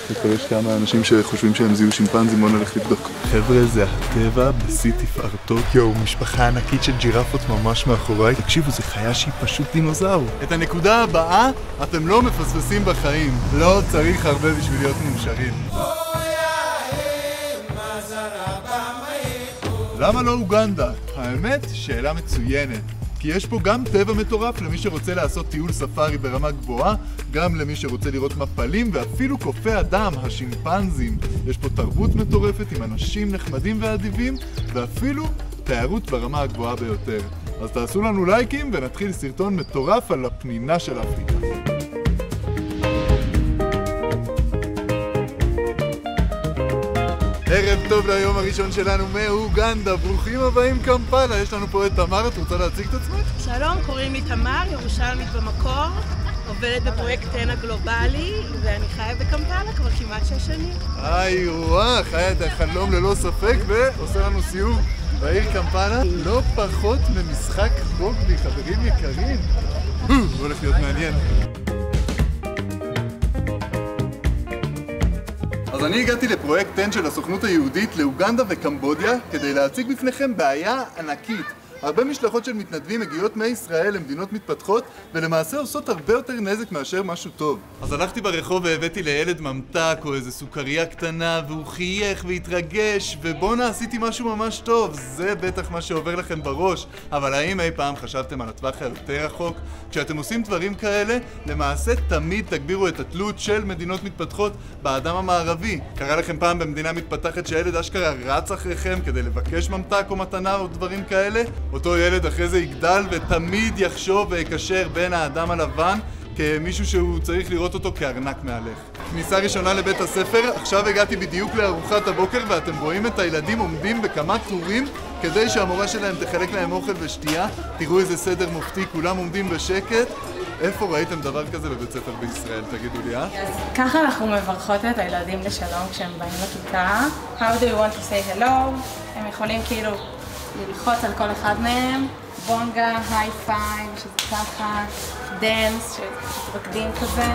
כבר יש כמה אנשים שחושבים שהם זיהו שימפנזים, בוא נלך לבדוק. חבר'ה, זה הטבע בשיא תפארתו. יואו, משפחה ענקית של ג'ירפות ממש מאחוריי. תקשיבו, זה חיה שהיא פשוט דינוזאור. את הנקודה הבאה אתם לא מפספסים בחיים. לא צריך הרבה בשביל להיות מאושרים. למה לא אוגנדה? האמת, שאלה מצוינת. כי יש פה גם טבע מטורף למי שרוצה לעשות טיול ספארי ברמה גבוהה, גם למי שרוצה לראות מפלים ואפילו קופי אדם, השימפנזים. יש פה תרבות מטורפת עם אנשים נחמדים ואדיבים, ואפילו תיירות ברמה הגבוהה ביותר. אז תעשו לנו לייקים ונתחיל סרטון מטורף על הפנינה של אפריקה. ערב טוב ליום הראשון שלנו מאוגנדה, ברוכים הבאים קמפאלה. יש לנו פה את תמר, את רוצה להציג את עצמך? שלום, קוראים לי תמר, ירושלמית במקור, עובדת בפרויקט TEN הגלובלי, ואני חיה בקמפאלה כבר כמעט 6 שנים. וואו, חיה את החלום ללא ספק ועושה לנו סיור בעיר קמפאלה. לא פחות ממשחק רוגבי, חברים יקרים. הולך להיות מעניין. אז אני הגעתי לפרויקט TEN של הסוכנות היהודית לאוגנדה וקמבודיה כדי להציג בפניכם בעיה ענקית. הרבה משלחות של מתנדבים מגיעות מישראל למדינות מתפתחות ולמעשה עושות הרבה יותר נזק מאשר משהו טוב. אז הלכתי ברחוב והבאתי לילד ממתק או איזה סוכריה קטנה והוא חייך והתרגש ובונה עשיתי משהו ממש טוב. זה בטח מה שעובר לכם בראש, אבל האם אי פעם חשבתם על הטווח היותר רחוק? כשאתם עושים דברים כאלה, למעשה תמיד תגבירו את התלות של מדינות מתפתחות באדם המערבי. קרה לכם פעם במדינה מתפתחת שהילד אשכרה רץ אחריכם כדי לבקש ממתק או מתנה או דברים כאלה? אותו ילד אחרי זה יגדל ותמיד יחשוב ויקשר בין האדם הלבן כמישהו שהוא צריך לראות אותו כארנק מהלך. כניסה ראשונה לבית הספר, עכשיו הגעתי בדיוק לארוחת הבוקר ואתם רואים את הילדים עומדים בכמה טורים כדי שהמורה שלהם תחלק להם אוכל ושתייה. תראו איזה סדר מופתי, כולם עומדים בשקט. איפה ראיתם דבר כזה בבית ספר בישראל? תגידו לי, אז ככה אנחנו מברכות את הילדים לשלום כשהם באים לכיתה. How do you want to say hello? הם יכולים כאילו ללחוץ על כל אחד מהם, בונגה, היי פייב, שזה ככה, דנס, שרקדים כזה.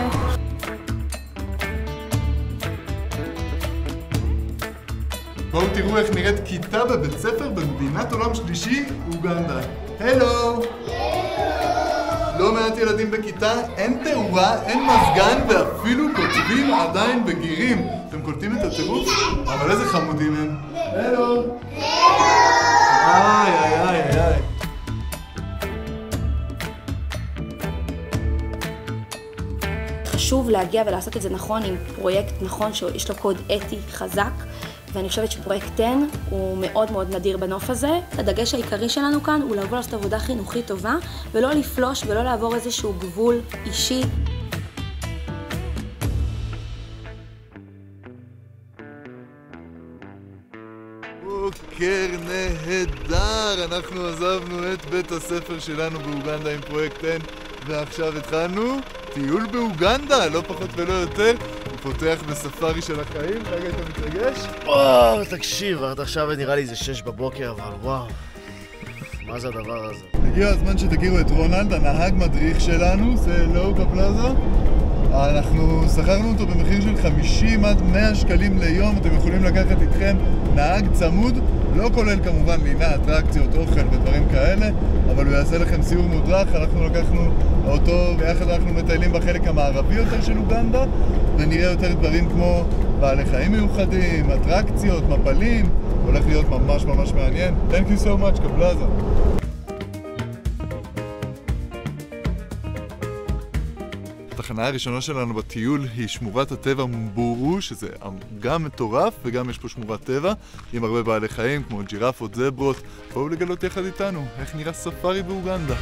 בואו תראו איך נראית כיתה בבית ספר במדינת עולם שלישי, אוגנדה. הלו! לא מעט ילדים בכיתה, אין תאורה, אין מזגן ואפילו כותבים עדיין בגירים. אתם קולטים את הטירוף? אבל איזה חמודים הם. הלו! איי איי איי איי. חשוב להגיע ולעשות את זה נכון עם פרויקט נכון שיש לו קוד אתי חזק, ואני חושבת שפרויקט TEN הוא מאוד מאוד נדיר בנוף הזה. הדגש העיקרי שלנו כאן הוא לבוא לעשות עבודה חינוכית טובה ולא לפלוש ולא לעבור איזשהו גבול אישי. בוקר נהדר, אנחנו עזבנו את בית הספר שלנו באוגנדה עם פרויקט TEN ועכשיו התחלנו טיול באוגנדה, לא פחות ולא יותר. הוא פותח בספארי של החיים. רגע, אתה מתרגש? וואו, תקשיב, עד עכשיו נראה לי זה 6 בבוקר, אבל וואו, מה זה הדבר הזה? הגיע הזמן שתכירו את רונלד, הנהג מדריך שלנו, זה לואוקה פלאזה. אנחנו שכרנו אותו במחיר של 50 עד 100 שקלים ליום. אתם יכולים לקחת איתכם נהג צמוד, לא כולל כמובן לינה, אטרקציות, אוכל ודברים כאלה, אבל הוא יעשה לכם סיור מודרך. אנחנו לקחנו אותו ביחד, אנחנו מטיילים בחלק המערבי יותר של אוגנדה ונראה יותר דברים כמו בעלי חיים מיוחדים, אטרקציות, מפלים. הולך להיות ממש ממש מעניין. Thank you so much, קפלאזה. התחנה הראשונה שלנו בטיול היא שמורת הטבע מבורו, שזה גם מטורף וגם יש פה שמורת טבע עם הרבה בעלי חיים כמו ג'ירפות, זברות. בואו לגלות יחד איתנו איך נראה ספארי באוגנדה.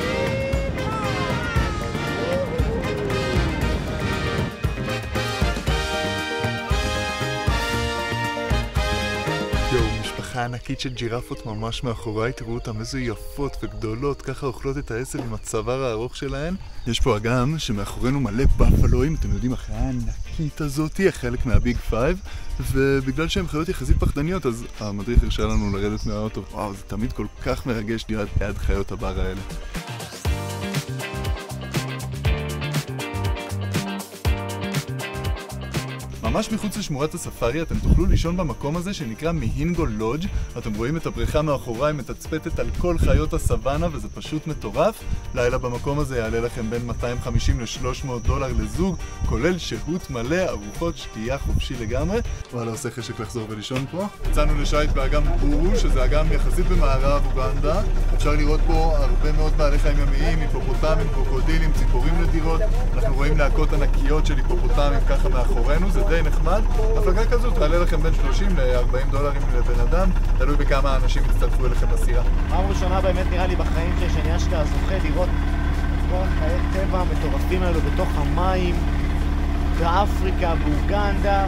משפחה ענקית של ג'ירפות ממש מאחוריי, תראו אותם איזה יפות וגדולות, ככה אוכלות את העשב עם הצוואר הארוך שלהן. יש פה אגם שמאחורינו מלא בפלואים, אתם יודעים, החיה הענקית הזאת היא חלק מהביג פייב, ובגלל שהן חיות יחסית פחדניות אז המדריך הרשה לנו לרדת מהאוטו. וואו, זה תמיד כל כך מרגש להיות ליד חיות הבר האלה. ממש מחוץ לשמורת הספארי אתם תוכלו לישון במקום הזה שנקרא מהינגו לודג'. אתם רואים את הבריכה מאחוריי מתצפתת על כל חיות הסוואנה וזה פשוט מטורף. לילה במקום הזה יעלה לכם בין $250 ל$300 לזוג, כולל שהות מלא, ארוחות, שתייה חופשי לגמרי. וואלה, עושה חשק לחזור ולישון פה. יצאנו לשייט באגם בורו, שזה אגם יחסית במערב אוגנדה. אפשר לראות פה הרבה מאוד בעלי חיים ימיים, היפופוטמים, קרוקודילים, ציפורים נדירות. אנחנו רואים להקות ענקיות של היפופוטמים ככה מאחורינו, זה די נחמד. הפלגה כזו תעלה לכם בין $30 ל$40 לבן אדם, תלוי בכמה אנשים יצטרפו אליכם לסירה. פעם ראשונה באמת נראה לי בחיים שאני אשכרה זוכה לראות את כל החיי טבע המטורפים האלו בתוך המים, באפריקה, באוגנדה.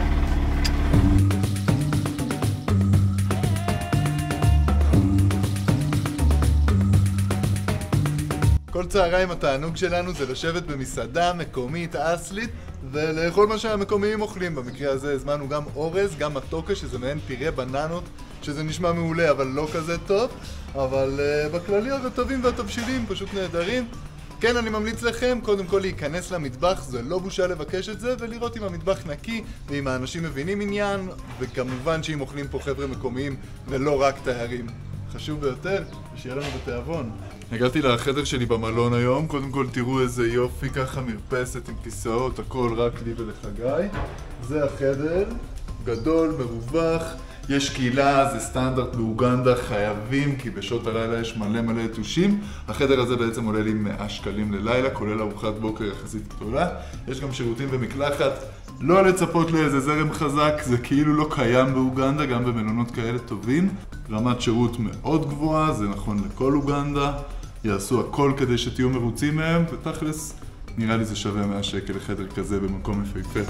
כל צהריים התענוג שלנו זה לשבת במסעדה מקומית אסלית ולאכול מה שהמקומיים אוכלים. במקרה הזה הזמנו גם אורז, גם מתוקה, שזה מעין פירה בננות, שזה נשמע מעולה אבל לא כזה טוב, אבל בכללי הרטבים והתבשילים פשוט נהדרים. כן, אני ממליץ לכם קודם כל להיכנס למטבח, זה לא בושה לבקש את זה, ולראות אם המטבח נקי ואם האנשים מבינים עניין, וכמובן שאם אוכלים פה חבר'ה מקומיים ולא רק תיירים. חשוב ביותר, ושיהיה לנו בתיאבון. הגעתי לחדר שלי במלון היום, קודם כל תראו איזה יופי, ככה מרפסת עם כיסאות, הכל רק לי ולחגי. זה החדר, גדול, מרווח, יש קהילה, זה סטנדרט באוגנדה, חייבים, כי בשעות הלילה יש מלא יתושים. החדר הזה בעצם עולה לי $100 ללילה, כולל ארוחת בוקר יחסית גדולה. יש גם שירותים ומקלחת, לא לצפות לאיזה זרם חזק, זה כאילו לא קיים באוגנדה, גם במלונות כאלה טובים. רמת שירות מאוד גבוהה, זה נכון לכל אוגנדה, יעשו הכל כדי שתהיו מרוצים מהם, ותכלס נראה לי זה שווה $100 לחדר כזה במקום מפהפה.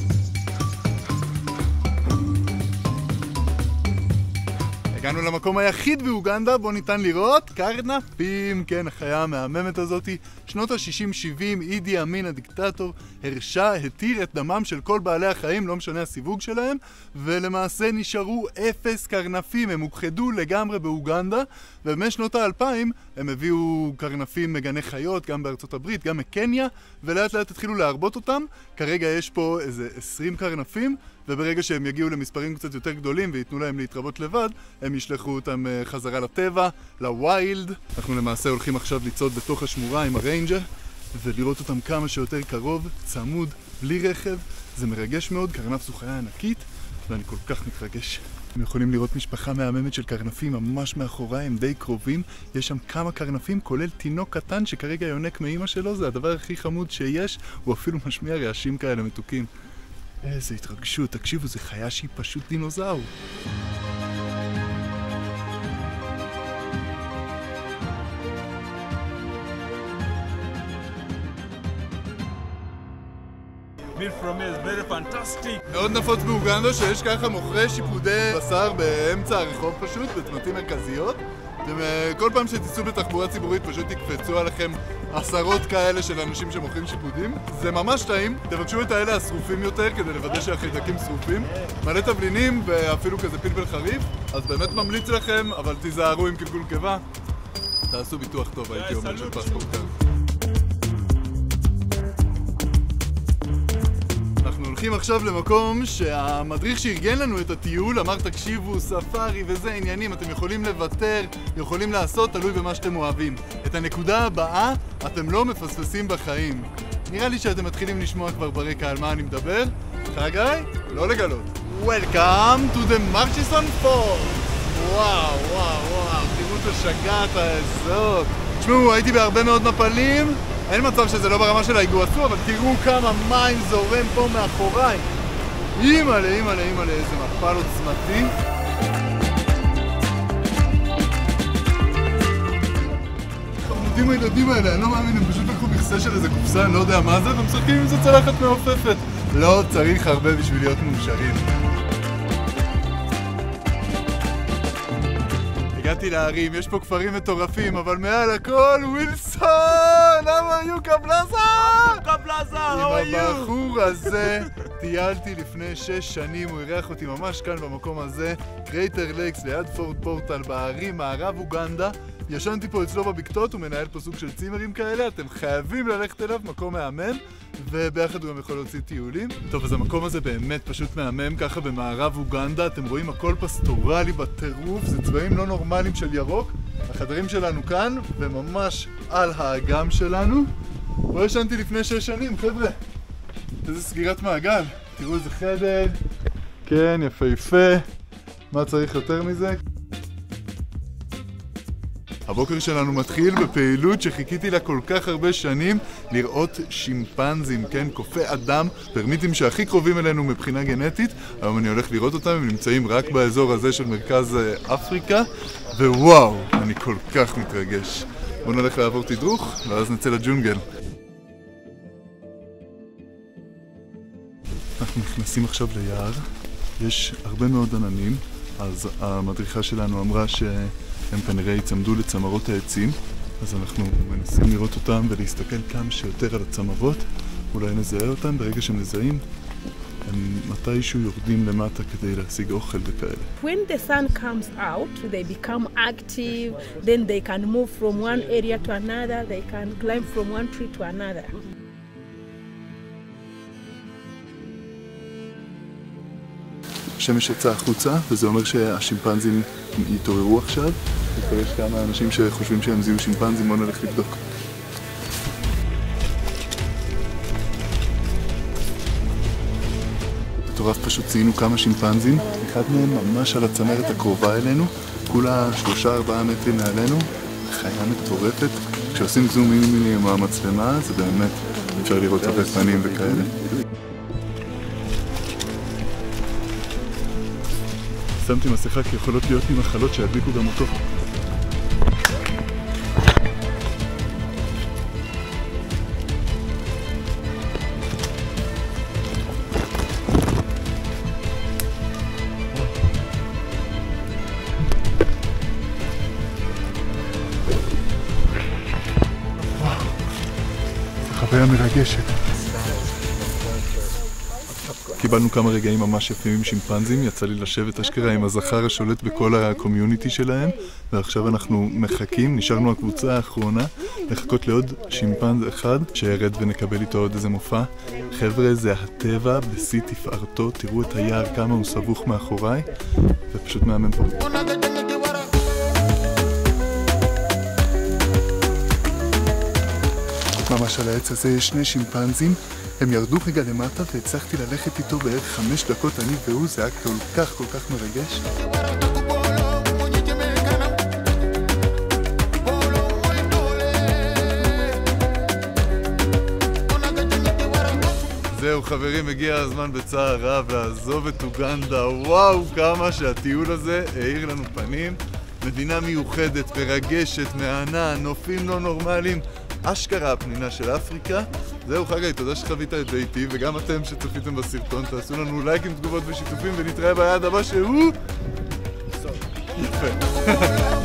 הגענו למקום היחיד באוגנדה בו ניתן לראות קרנפים, כן, החיה המהממת הזאתי. שנות ה-60-70 אידי אמין הדיקטטור התיר את דמם של כל בעלי החיים, לא משנה הסיווג שלהם, ולמעשה נשארו 0 קרנפים, הם הוכחדו לגמרי באוגנדה, ובמשנות ה-2000 הם הביאו קרנפים מגני חיות, גם בארצות הברית, גם מקניה, ולאט לאט התחילו להרבות אותם. כרגע יש פה איזה 20 קרנפים, וברגע שהם יגיעו למספרים קצת יותר גדולים ויתנו להם להתרבות לבד, הם ישלחו אותם חזרה לטבע, לוויילד. אנחנו למעשה הולכים עכשיו לצעוד בתוך השמורה עם הריינג'ר, ולראות אותם כמה שיותר קרוב, צמוד, בלי רכב. זה מרגש מאוד, קרנף זו חיה ענקית, ואני כל כך מתרגש. אתם יכולים לראות משפחה מהממת של קרנפים ממש מאחוריי, הם די קרובים. יש שם כמה קרנפים, כולל תינוק קטן שכרגע יונק מאמא שלו, זה הדבר הכי חמוד שיש, הוא אפילו משמיע רעשים כאלה מתוקים. איזה התרגשות, תקשיבו, זה חיה שהיא פשוט דינוזאור. מאוד נפוץ באוגנדה שיש ככה מוכרי שיפודי בשר באמצע הרחוב פשוט, בצמתים מרכזיות. כל פעם שתיסעו בתחבורה ציבורית פשוט יקפצו עליכם עשרות כאלה של אנשים שמוכרים שיפודים. זה ממש טעים, תבקשו את האלה השרופים יותר כדי לוודא שהחיידקים שרופים. מלא תבלינים ואפילו כזה פלפל חריף, אז באמת ממליץ לכם, אבל תיזהרו עם קלקול קיבה. תעשו ביטוח טוב, הייתי אומר, של פספורט קר. הולכים עכשיו למקום שהמדריך שארגן לנו את הטיול אמר תקשיבו, ספארי וזה עניינים, אתם יכולים לוותר, יכולים לעשות, תלוי במה שאתם אוהבים. את הנקודה הבאה אתם לא מפספסים בחיים. נראה לי שאתם מתחילים לשמוע כבר ברקע על מה אני מדבר. חגי, לא לגלות. Welcome to the Murchison Falls. וואו, תראו את השגעת הזאת. תשמעו, הייתי בהרבה מאוד מפלים, אין מצב שזה לא ברמה של האיגואסו, אבל תראו כמה מים זורם פה מאחוריי. אימא'לה, איזה מפל עוצמתי. חמודים הילדים האלה, אני לא מאמין, הם פשוט לקחו מכסה של איזה קופסה, אני לא יודע מה זה, ומשחקים עם זה צלחת מעופפת. לא צריך הרבה בשביל להיות מאושרים. הגעתי להרים, יש פה כפרים מטורפים, אבל מעל הכל ווילסון! למה יוקה בלאזר? עם הבחור הזה טיילתי לפני 6 שנים, הוא אירח אותי ממש כאן במקום הזה, קרייטר לייקס ליד פורט פורטל בערים, מערב אוגנדה. ישנתי פה אצלו בבקתות, הוא מנהל פה סוג של צימרים כאלה, אתם חייבים ללכת אליו, מקום מהמם, וביחד הוא גם יכול להוציא טיולים. טוב, אז המקום הזה באמת פשוט מהמם, ככה במערב אוגנדה, אתם רואים הכל פסטורלי בטירוף, זה צבעים לא נורמליים של ירוק. החדרים שלנו כאן, וממש על האגם שלנו. פה ישנתי לפני 6 שנים, חבר'ה. איזה סגירת מעגל, תראו איזה חדר, כן, יפהפה, מה צריך יותר מזה? הבוקר שלנו מתחיל בפעילות שחיכיתי לה כל כך הרבה שנים, לראות שימפנזים, כן, קופי אדם, פרמיטים שהכי קרובים אלינו מבחינה גנטית. היום אני הולך לראות אותם, הם נמצאים רק באזור הזה של מרכז אפריקה, ווואו, אני כל כך מתרגש. בואו נלך לעבור תדרוך, ואז נצא לג'ונגל. אנחנו נכנסים עכשיו ליער, יש הרבה מאוד עננים, אז המדריכה שלנו אמרה שהם כנראה יצמדו לצמרות העצים, אז אנחנו מנסים לראות אותם ולהסתכל כמה שיותר על הצמרות, אולי נזהה אותם, ברגע שהם נזהים, הם מתישהו יורדים למטה כדי להשיג אוכל וכאלה. When the sun comes out, they become active, then they can move from one area to another, they can climb from one tree to another. השמש יצא החוצה, וזה אומר שהשימפנזים יתעוררו עכשיו. וכבר יש כמה אנשים שחושבים שהם זיהו שימפנזים, בואו נלך לבדוק. מטורף, פשוט ציינו כמה שימפנזים, אחד מהם ממש על הצמרת הקרובה אלינו, כולה 3-4 מטרים מעלינו, חיה מטורפת. כשעושים זום מיני עם המצלמה, זה באמת אפשר לראות הרבה פנים וכאלה. שמתי מסכה כי יכולות להיות לי מחלות שידביקו גם אותו. זו חוויה מרגשת. קיבלנו כמה רגעים ממש יפים עם שימפנזים, יצא לי לשבת אשכרה עם הזכר השולט בכל הקומיוניטי שלהם, ועכשיו אנחנו מחכים, נשארנו הקבוצה האחרונה, לחכות לעוד שימפנז אחד שירד ונקבל איתו עוד איזה מופע. חבר'ה, זה הטבע בשיא תפארתו, תראו את היער כמה הוא סבוך מאחוריי, ופשוט מהמם פה. ממש על העץ הזה יש 2 שימפנזים, הם ירדו רגע למטה והצלחתי ללכת איתו בערך 5 דקות, אני והוא, זה היה כל כך מרגש. זהו חברים, הגיע הזמן בצער רב לעזוב את אוגנדה. וואו, כמה שהטיול הזה העיר לנו פנים. מדינה מיוחדת, מרגשת, מהנה, נופים לא נורמליים. אשכרה הפנינה של אפריקה. זהו חגי, תודה שחווית את זה איתי, וגם אתם שצפיתם בסרטון, תעשו לנו לייקים, תגובות ושיתופים, ונתראה ביעד הבא שהוא... יפה.